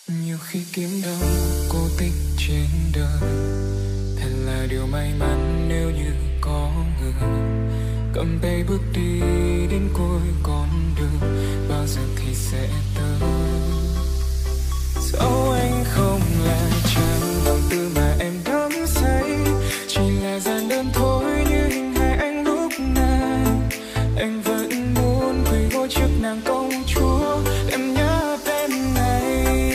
Nhiều khi kiếm đâu cô tích trên đời, thật là điều may mắn nếu như có người cầm tay bước đi đến cuối con đường. Bao giờ thì sẽ tới, dẫu anh không là chàng hoàng tử mà em đắm say, chỉ là gian đơn thôi như hình hài anh lúc này. Anh vẫn muốn quỳ gối trước nàng công chúa, em nhớ tên này.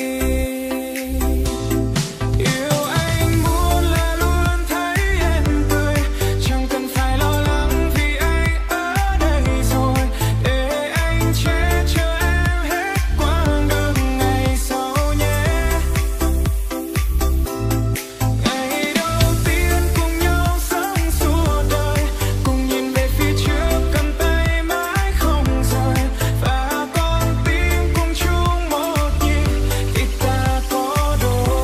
Yêu anh muốn là luôn thấy em cười, chẳng cần phải lo lắng vì anh ở đây rồi, để anh che chở em hết quãng đường ngày sau nhé. Ngày đầu tiên cùng nhau sống suốt đời, cùng nhìn về phía trước cầm tay mãi không rời, và con tim cùng chung một nhịp khi ta có đôi.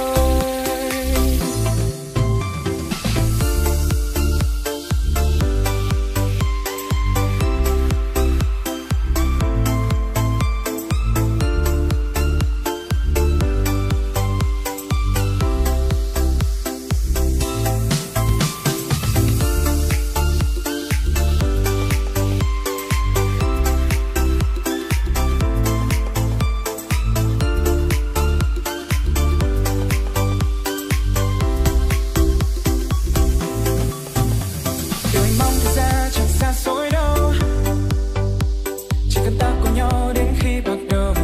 Điều anh mong thực ra chẳng xa xôi đâu, chỉ cần ta cùng nhau đến khi bắt đầu.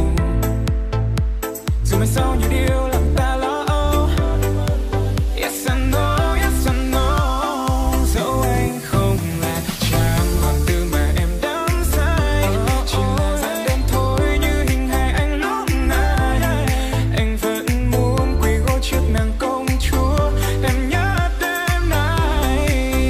Dù mai sau nhiều điều làm ta lo âu, yes I know, yes I know. Dẫu anh không là chàng hoàng tử mà em đắm say, chỉ là gian đơn thôi như hình hài anh lúc này. Anh vẫn muốn quỳ gối trước nàng công chúa, em nhớ đêm nay.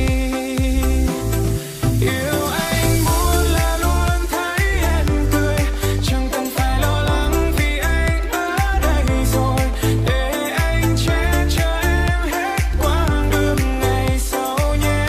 Yêu anh muốn là luôn thấy em cười, chẳng cần phải lo lắng vì anh ở đây rồi, để anh che chở em hết quãng đường ngày sau nhé.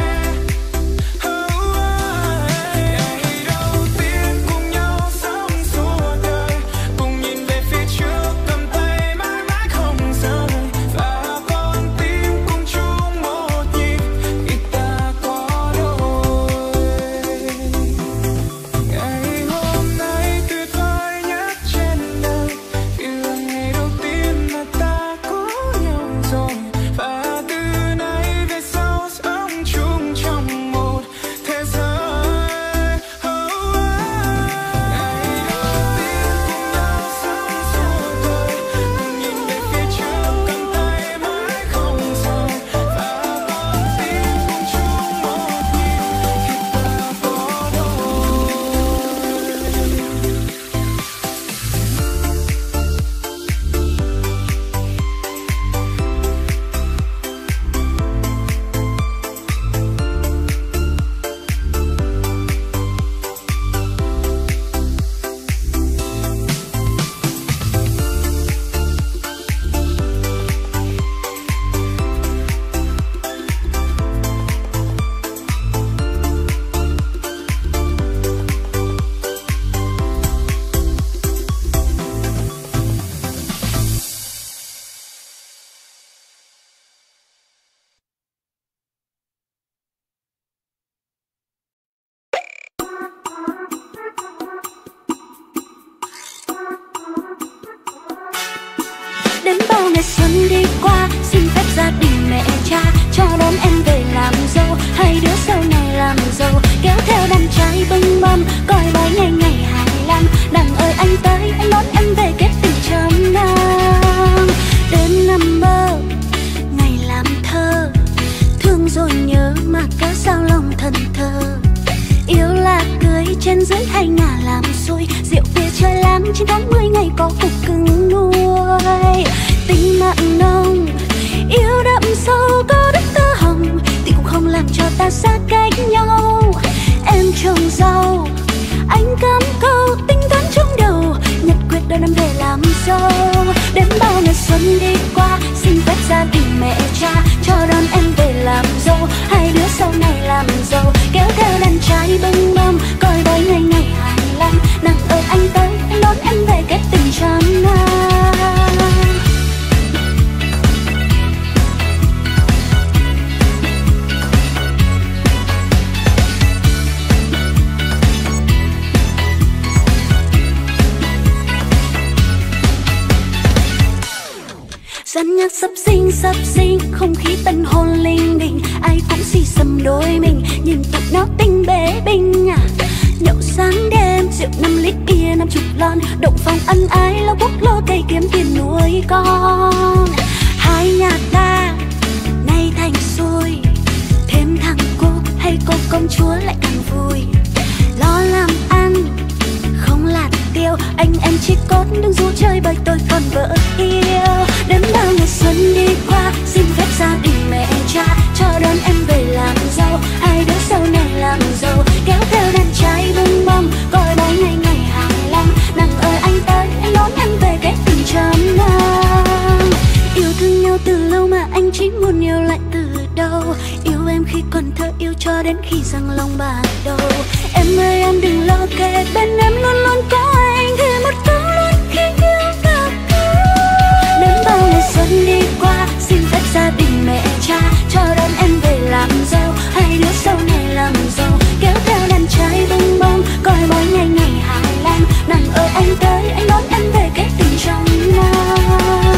Ngày đầu tiên cùng nhau sống suốt đời, cùng nhìn về phía trước cầm tay mãi mãi không rời, và con tim cùng chung một nhịp khi ta có đôi. Ngày hôm nay tuyệt vời nhất trên đời, vì là ngày đầu tiên mà ta có nhau rồi, và từ nay về sau sống chung trong một thế giới. Ngày đầu tiên cùng nhau sống suốt đời, cùng nhìn về phía trước cầm tay mãi không rời, và con tim cùng chung một nhịp khi ta có đôi. Đến bao ngày xuân đi qua, xin phép gia đình mẹ cha cho đón em về làm dâu. Hai đứa sau này làm giàu, kéo theo đàn trai bưng mâm, coi bói ngày ngày 25. Đằng ơi anh tới, anh đón em về kết tình trăm năm. Đêm nằm mơ, ngày làm thơ, thương rồi nhớ mà cớ sao lòng thần thơ. Yêu là cưới trên dưới hay ngả làm xôi, rượu bia chơi lắm trên tháng 10 ngày có cục cưng nuôi. Tình mặn nồng, yêu đậm sâu có đất tơ hồng, thì cũng không làm cho ta xa cách nhau. Em trồng rau, anh cắm câu tính toán trong đầu, nhật quyết đón em về làm dâu. Đến bao ngày xuân đi qua, xin phép gia đình mẹ cha cho đón em về làm dâu. Hai đứa sau này làm giàu, kéo theo đàn trai bưng mâm, coi bói ngày ngày 25. Nàng ơi anh tới, anh đón em về kết tình trăm năm. Dàn nhạc sập sinh, không khí tân hôn linh đình, ai cũng xì xầm đôi mình, nhìn tụi nó tinh bế binh à. Nhậu sáng đêm, rượu 5 lít bia 50 lon, động phòng ân ái lo bốc lô cây kiếm tiền nuôi con. Hai nhà ta nay thành xuôi, thêm thằng cô hay cô công chúa lại càng vui. Lo làm ăn không lạt tiêu, anh em chỉ cốt đừng ru chơi bởi tôi còn vợ yêu. Đến bao ngày xuân đi qua, xin phép gia đình mẹ cha cho đón em về làm dâu. Hai đứa sau này làm giàu, kéo theo đàn trai bưng bông, coi bao ngày ngày hài lòng. Nàng ơi anh tới, anh đón em về cái tình trăm năm. Yêu thương nhau từ lâu mà anh chỉ muốn yêu lại từ đầu. Yêu em khi còn thơ, yêu cho đến khi răng long bạc đầu. Em ơi em đừng lo kệ, bên em luôn luôn có anh, thì một câu luôn khi yêu cả câu. Đến bao ngày xuân đi qua, xin phép gia đình mẹ cha cho đón em về làm dâu. Hai đứa sau này làm giàu, kéo theo đàn trai bưng bông, coi mỗi ngày ngày hài lòng. Nàng ơi anh tới, anh đón em về cái tình trong năm.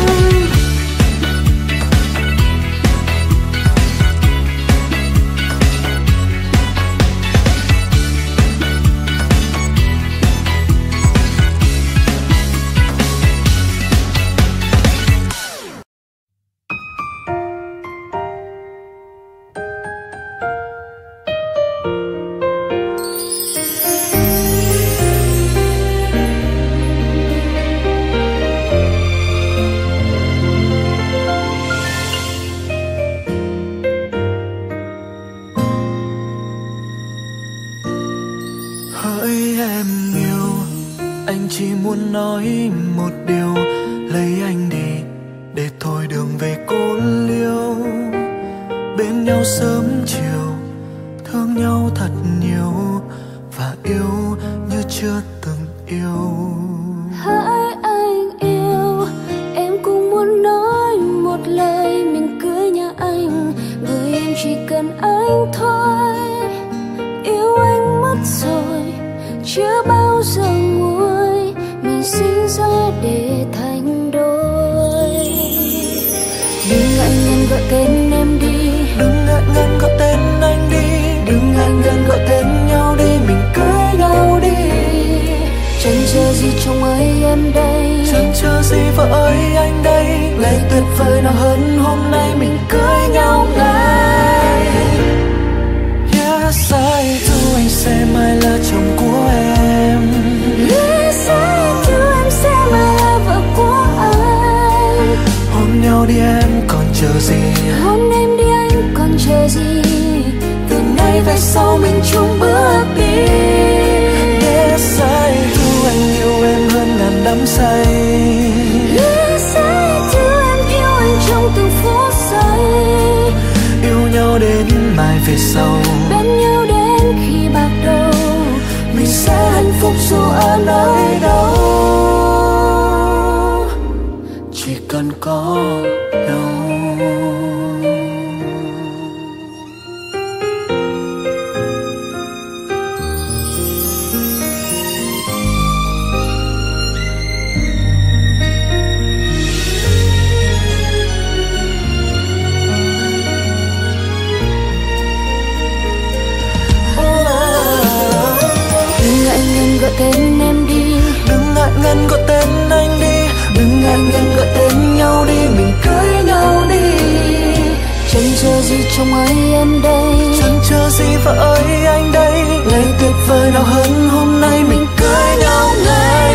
Nói một điều, lấy anh đi để thôi đường về cô liêu. Bên nhau sớm chiều, thương nhau thật nhiều, và yêu như chưa từng yêu. Hỡi anh yêu, em cũng muốn nói một lời mình cưới nhà anh, bởi em chỉ cần anh thôi. Yêu anh mất rồi, chưa bao giờ nguôi, mình sinh ra để thành đôi. Đừng ngại ngần gọi tên em đi, đừng ngại ngần gọi tên anh đi, đừng ngại ngần gọi tên nhau đi, mình cưới nhau đi. Chẳng chờ gì chồng ơi em đây, chẳng chờ gì vợ ơi anh đây. Ngày tuyệt vời nào hơn hôm nay mình cưới nhau ngay. Yes I do, anh sẽ mãi là chồng của em. Yes I do, em sẽ mãi là vợ của anh. Hôn nhau đi em còn chờ gì, hôn em đi anh còn chờ gì. Từ nay về sau mình chung bước đi. Yes I do, anh yêu em hơn ngàn đắm say. Yes I do, em yêu anh trong từng phút giây. Yêu nhau đến mai về sau, bên nhau đến khi bạc đầu. Mình sẽ hạnh phúc dù ở nơi đâu, chỉ cần có nhau. Gọi tên em đi, đừng ngại ngần gọi tên anh đi, đừng ngại ngần gọi tên nhau đi, mình cưới nhau đi. Chẳng chờ gì chồng ơi em đây, chẳng chờ gì vợ ơi anh đây. Ngày tuyệt vời nào hơn hôm nay mình cưới nhau ngay.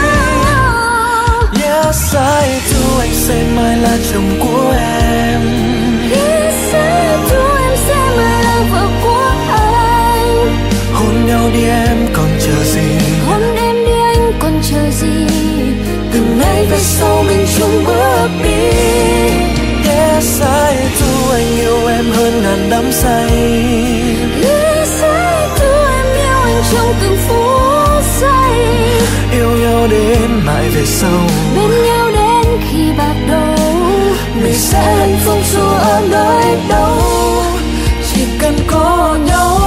Yes I do, anh sẽ mãi là chồng của em. Yes I do, em sẽ mãi là vợ của anh. Hôn nhau đi em còn chờ gì, hôn em đi anh còn chờ gì. Từ nay về sau mình chung bước đi. Yes I do, anh yêu em hơn ngàn đắm say. Yes I do, em yêu anh trong từng phút giây. Yêu nhau đến mãi về sau, bên nhau đến khi bạc đầu. Mình sẽ hạnh phúc dù ở nơi đâu, chỉ cần có nhau.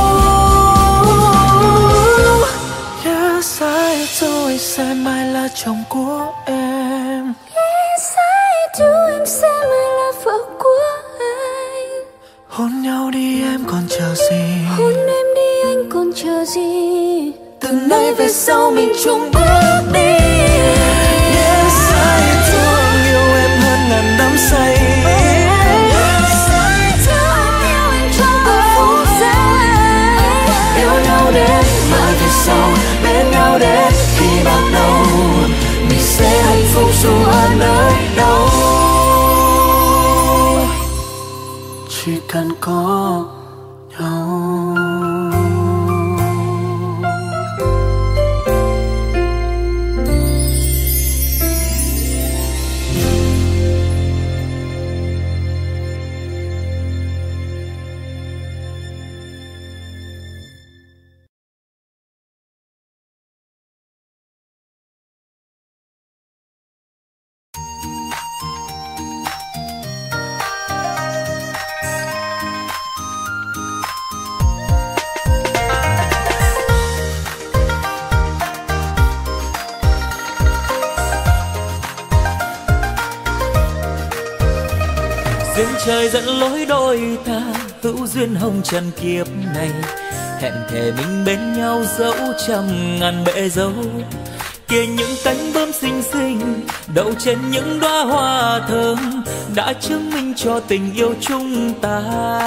Yes I do, anh sẽ mãi là chồng của em. Yes I do, em sẽ mãi là vợ của anh. Hôn nhau đi em còn chờ gì, hôn em đi anh còn chờ gì. từ nay về sau mình chung bước đi. Yes, I thương yêu em hơn ngàn đắm say. Yes, I thương yêu anh trong từng phút giây. Yêu nhau đến mãi về sau, bên nhau đến khi bạc đầu. Mình sẽ hạnh phúc dù ở nơi đâu, chỉ cần có nhau. duyên trời dẫn lối đôi ta, hữu duyên hồng trần kiếp này. Hẹn thề mình bên nhau dẫu trăm ngàn bể dâu. Kia những cánh bướm xinh xinh đậu trên những đóa hoa thơm, đã chứng minh cho tình yêu chúng ta.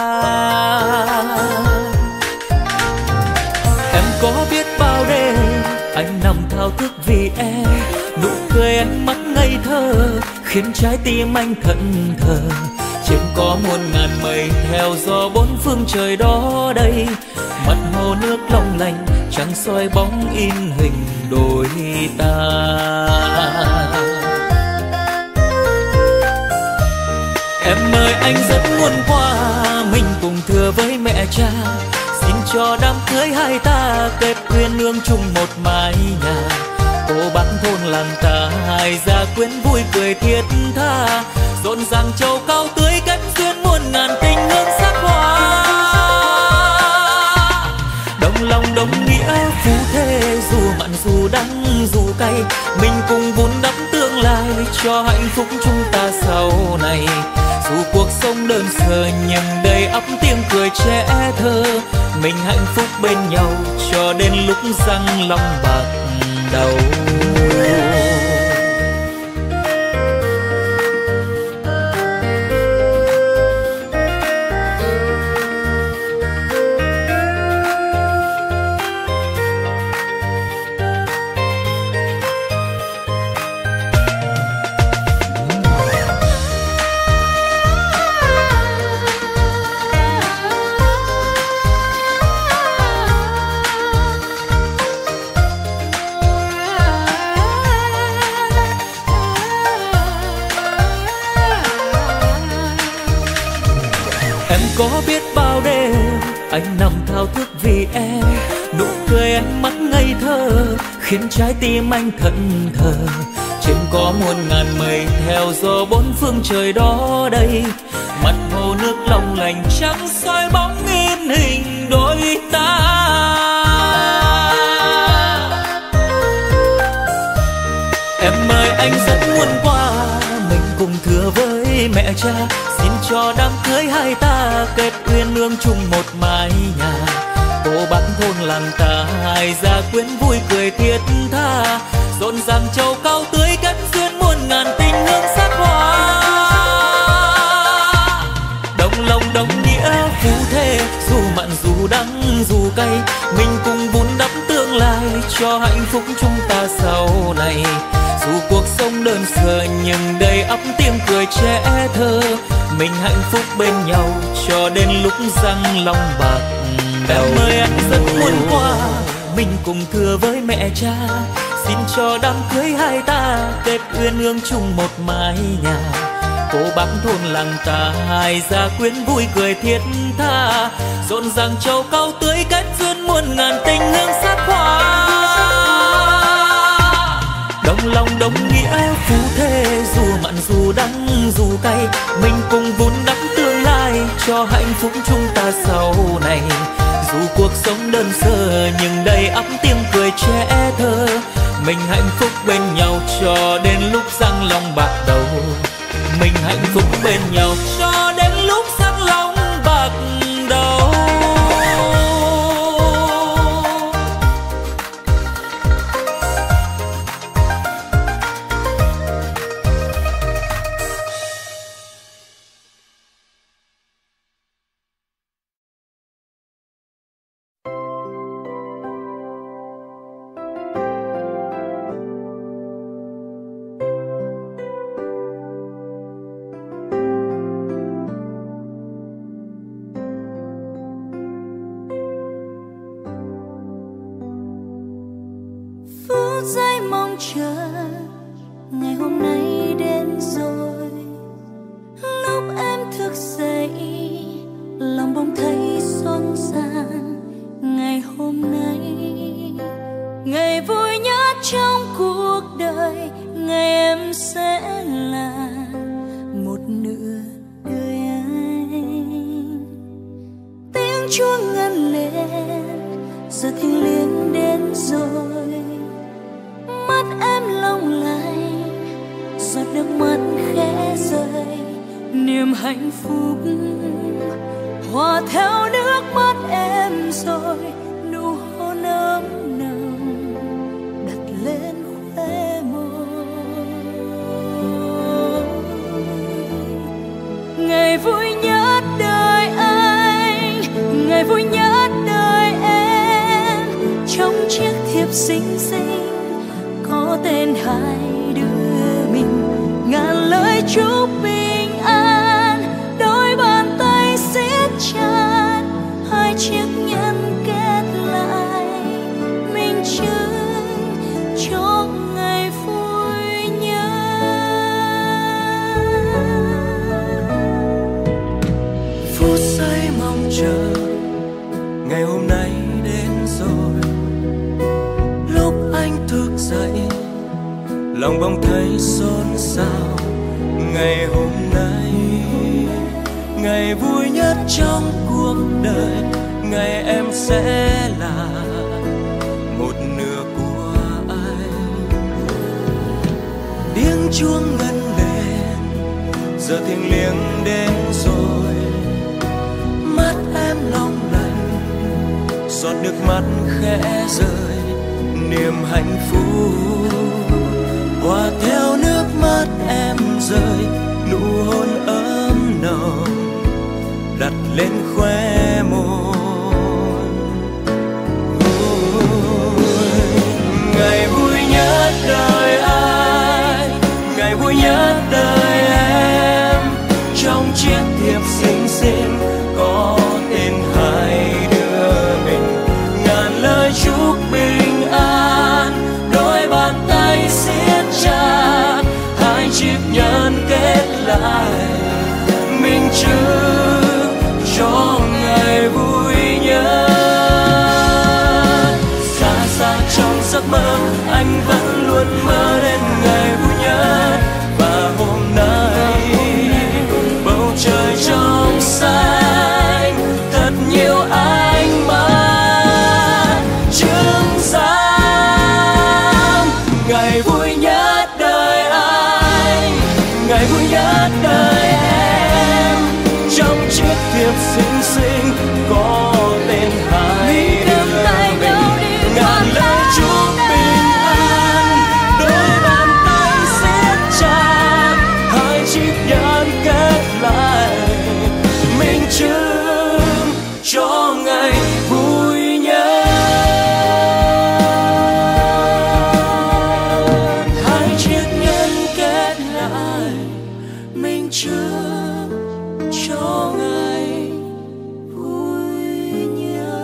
Em có biết bao đêm anh nằm thao thức vì em, nụ cười ánh mắt ngây thơ khiến trái tim anh thẫn thờ. Trên có muôn ngàn mây theo gió bốn phương trời đó đây, mặt hồ nước long lanh trăng soi bóng in hình đôi ta. Em ơi anh rất muốn qua mình cùng thưa với mẹ cha, xin cho đám cưới hai ta kết quyên nương chung một mái nhà. Cô bác thôn làng ta hai gia quyến vui cười thiết tha, rộn ràng châu cao tưới kết duyên muôn ngàn tình hương sắc hoa. Đồng lòng đồng nghĩa phú thế, dù mặn dù đắng dù cay, mình cùng vun đắp tương lai cho hạnh phúc chúng ta sau này. Dù cuộc sống đơn sơ nhưng đầy ắp tiếng cười trẻ thơ, mình hạnh phúc bên nhau cho đến lúc răng long bạc đầu. Có biết bao đêm anh nằm thao thức vì em, nụ cười ánh mắt ngây thơ khiến trái tim anh thẫn thờ. Trên có muôn ngàn mây theo gió bốn phương trời đó đây, mặt hồ nước long lanh trắng soi bóng in hình đôi ta. Em ơi anh rất muốn qua mình cùng thưa với mẹ cha, xin cho đám cưới hai ta kết uyên ương chung một mái nhà. Cô bác thôn làng ta hai gia quyến vui cười thiết tha, rộn ràng châu cao tưới kết duyên muôn ngàn tình hương sắc hoa. Đồng lòng đồng nghĩa phú thế, dù mặn dù đắng dù cay, mình cùng vun đắp tương lai cho hạnh phúc chúng ta sau này. Dù cuộc sống đơn sơ nhưng đầy ắp tiếng cười trẻ thơ, mình hạnh phúc bên nhau cho đến lúc răng long bạc đầu. Em ơi anh rất muốn qua mình cùng thưa với mẹ cha, xin cho đám cưới hai ta kết uyên ương chung một mái nhà. Cô bác thôn làng ta hai gia quyến vui cười thiết tha, rộn ràng châu cao tưới kết duyên muôn ngàn tình hương sắc hoa. Đồng lòng đồng nghĩa phú thế, dù mặn dù đắng dù cay, mình cùng vun đắp tương lai cho hạnh phúc chúng ta sau này. Dù cuộc sống đơn sơ nhưng đầy ắp tiếng cười trẻ thơ, mình hạnh phúc bên nhau cho đến lúc răng long bạc đầu. mình hạnh phúc bên nhau cho đến lúc sắc long bạc đầu. Phút giây mong chờ ngày hôm nay đến rồi. Lúc em thức dậy lòng bỗng thấy xốn xang. Ngày hôm nay ngày vui nhất trong cuộc đời, ngày em sẽ là một nửa đời anh. Tiếng chuông ngân lên giờ thiêng liêng đến rồi. Mắt em long lanh giọt nước mắt khẽ rơi. Niềm hạnh phúc hòa theo nước mắt em rồi. Nụ hôn ấm nồng đặt lên khóe môi. Ngày vui nhất đời anh, ngày vui nhất đời em. Trong chiếc thiệp xinh xinh có tên hai đứa mình, ngàn lời chúc bình an. Đôi bàn tay siết chặt, hai chiếc nhẫn kết lại, minh chứng cho ngày vui nhất. Phút giây mong chờ ngày hôm nay đến rồi. Lúc anh thức dậy lòng bỗng thấy xôn xao. Ngày hôm nay ngày vui nhất trong cuộc đời, ngày em sẽ là một nửa của anh. Tiếng chuông ngân lên giờ thiêng liêng đến rồi. Mắt em long lanh giọt nước mắt khẽ rơi. Niềm hạnh phúc hòa theo nước mắt em rơi. Nụ hôn ấm nồng đặt lên khóe môi. Ngày vui nhất đời anh, ngày vui nhất đời em. Trong chiếc thiệp xinh xinh có tên hai đứa mình, ngàn lời chúc bình an. Đôi bàn tay siết chặt, hai chiếc nhẫn kết lại, minh chứng cho ngày vui nhất. Xa xa trong giấc mơ anh vẫn luôn mơ đến ngày vui nhất. Và hôm nay bầu trời trong xanh thật nhiều ánh mắt chứng giám. Ngày vui nhất đời anh, ngày vui nhất đời em. Trong chiếc thiệp xinh xinh có tên hai đứa mình, ngàn lời chúc bình an. Đôi bàn tay siết chặt, hai chiếc nhẫn kết lại, minh chứng cho ngày vui nhất. Hai chiếc nhẫn kết lại, minh chứng cho ngày vui nhất.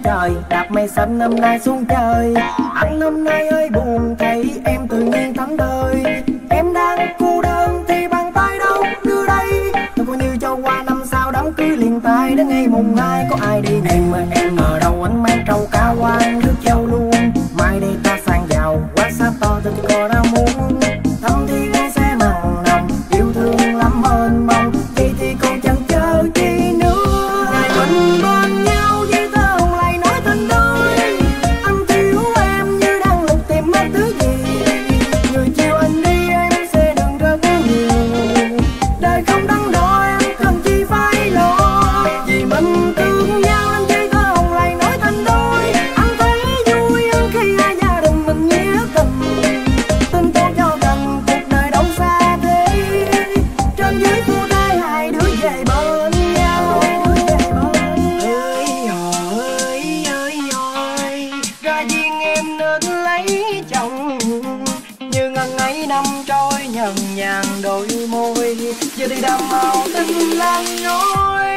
trời, đạp mây xanh năm nay xuống trời. Anh hôm nay ơi buồn thấy em tự nhiên thánh thơi. Em đang cô đơn thì bàn tay đâu đưa đây. Tôi coi như cho qua năm sau đám cưới liền tay. Đến ngày mùng 2 có ai đi em ở đâu anh mang trâu cá quan nước châu luôn. Mai đây ta sang giàu quá xa to tôi có ra muốn. Thăm thiên sẽ mặn nồng yêu thương lắm mênh mông. Vậy thì còn chẳng chờ chi nữa. Ngày mình bên nhau với thơ hồng lại nói tình đôi. Anh thiếu em như đang lục tìm mất thứ gì. Người chiều anh đi em sẽ đừng rất nhiều. Đời không đắn đo em cần chi phải lo. Vì mình thương nhau anh với thơ hồng lại nói tình đôi. Anh thấy vui hơn khi hai gia đình mình nghĩa tình. Tin tốt cho gần cuộc đời đâu xa thế. Trên dưới phu thê hai đứa về bên nhau. Ơi ra duyên em nên lấy chồng. Như ngần ấy năm trôi nhần nhàn đôi môi. Giờ thì đàm màu tình lan nhối.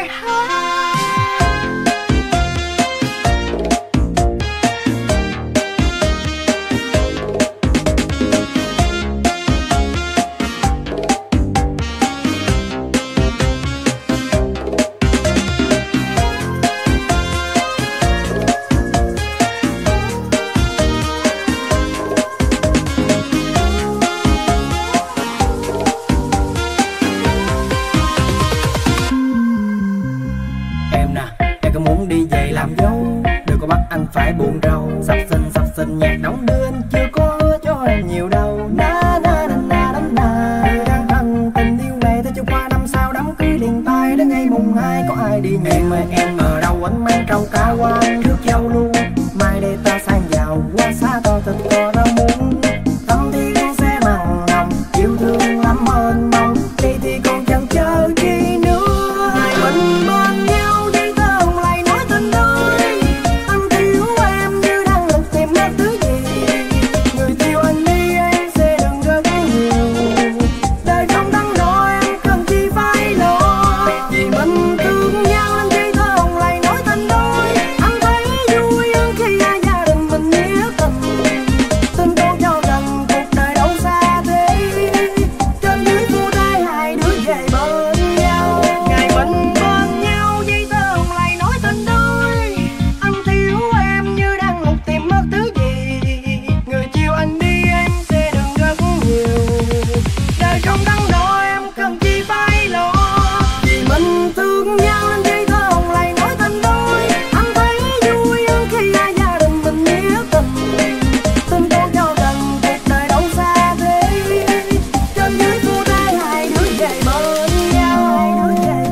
Em có muốn đi về làm dâu. Đừng có bắt anh phải buồn rầu. Sắp xinh nhạc đóng đưa anh chưa có hứa cho em nhiều đâu. Na na na na na na. Người đang thân tình yêu này thôi cho qua năm sau đám cưới liền tay. Đến ngày mùng 2 có ai đi nhẹ. Em ở đâu anh mang trâu cá quan nước châu luôn. Mai đây ta sang giàu quá xa to tình có đâu muốn. Thăm thiên sẽ mặn nồng yêu thương lắm mênh mông. Vậy thì còn chẳng chờ chi nữa. Ngày mình bên nhau với thơ hồng lại nói tình đôi. Anh thiếu em như đang lục tìm mất thứ gì. Người yêu anh đi em sẽ đừng rất nhiều. Đời không đắn đo em cần chi phải lo. Vì mình thương nhau anh với thơ hồng lại nói tình đôi. Anh thấy vui hơn khi hai gia đình mình nghĩa tình. Tin tốt cho gần cuộc đời đâu xa thế. Trên dưới phu thê hai đứa về bên nhau. Ngày mình bên nhau với thơ hồng lại nói tình đôi. Anh thiếu em như đang lục tìm mất thứ gì. Người chiều anh đi em sẽ đừng rất nhiều. Đời không đắn đo em cần chi phải lo. Vì mình thương nhau anh với thơ hồng lại nói tình đôi. Anh thấy vui hơn khi hai gia đình mình nghĩa tình. Tin tốt cho gần cuộc đời đâu xa thế. Trên dưới phu thê hai đứa về bên nhau.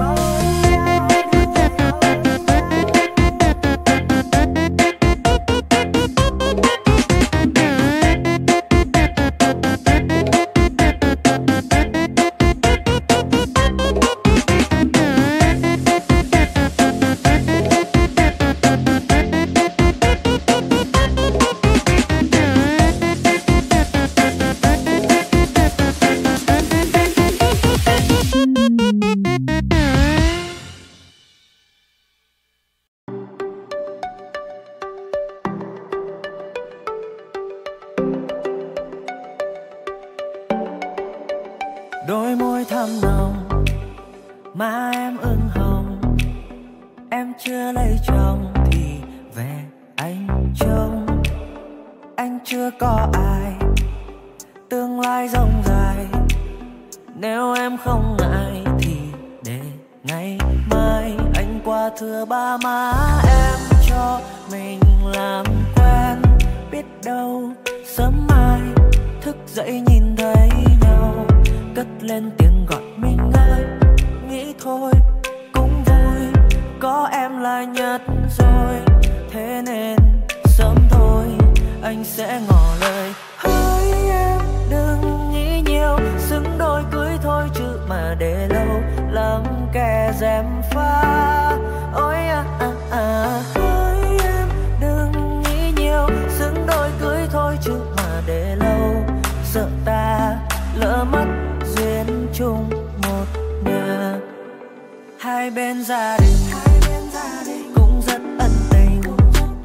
Đôi môi thắm nồng, má em ửng hồng. Em chưa lấy chồng thì về anh trông. Anh chưa có ai, tương lai rộng dài. Nếu em không ngại thì để ngày mai anh qua thưa ba má em cho mình làm quen. Biết đâu sớm mai thức dậy nhìn thấy nhau, cất lên tiếng gọi mình ơi. Nghĩ thôi cũng vui, có em là nhất rồi. Thế nên sớm thôi anh sẽ ngỏ lời. Hỡi em đừng nghĩ nhiều, xứng đôi cưới thôi chứ mà để lâu lắm kẻ gièm pha. Ôi hỡi em đừng nghĩ nhiều, xứng đôi cưới thôi chứ mà để lâu sợ ta lỡ mất duyên chung một nhà. Hai bên gia đình cũng rất ân tình,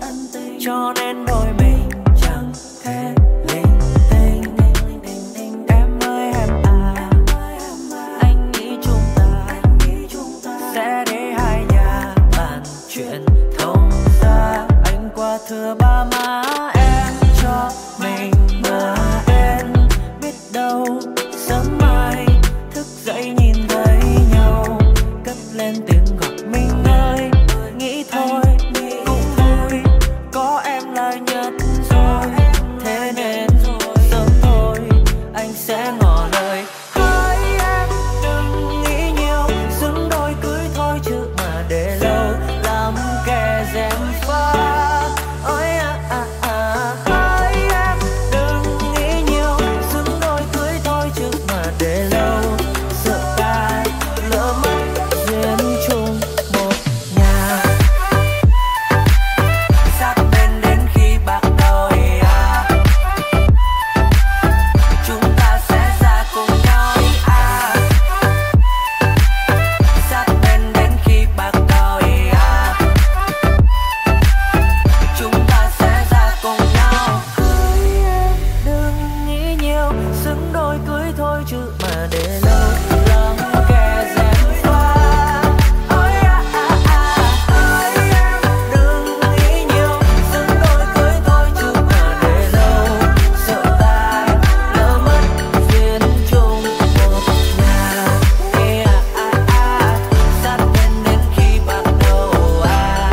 cho nên đôi mình chẳng thể linh tinh. Em ơi em à, anh nghĩ chúng ta sẽ để hai nhà bàn chuyện thông ra. Anh qua thưa ba má em cho mình bờ bên, biết đâu sớm mai thức dậy nhìn thấy nhau, cất lên tiếng gọi mình ơi. Nghĩ thôi cũng vui, có em là nhất rồi, thế nên sớm thôi anh sẽ ngỏ lời. Hỡi em đừng nghĩ nhiều, xứng đôi cưới thôi chứ mà để lâu làm kẻ gièm pha. Ôi hỡi em đừng nghĩ nhiều, xứng đôi cưới thôi chứ mà để lâu, sợ ta lỡ mất duyên chung một nhà. Sát bên đến khi bạc đầu à, chúng ta sẽ ra cùng nhau đi à. Sát bên đến khi bạc đầu à, chúng ta sẽ ra cùng nhau. Hỡi em đừng nghĩ nhiều, xứng đôi cưới thôi chứ mà để lâu làm kẻ gièm pha. Ôi hỡi em đừng nghĩ nhiều, xứng đôi cưới thôi chứ mà để lâu, sợ ta lỡ mất duyên chung một nhà. Sát bên đến khi bạc đầu à,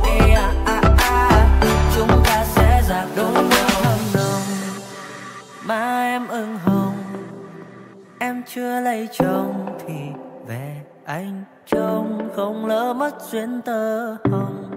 chúng ta sẽ ra đôi nhau hâm nồng. Má em ửng hồng, em chưa lấy chồng thì về anh trông không lỡ mất duyên tơ hồng.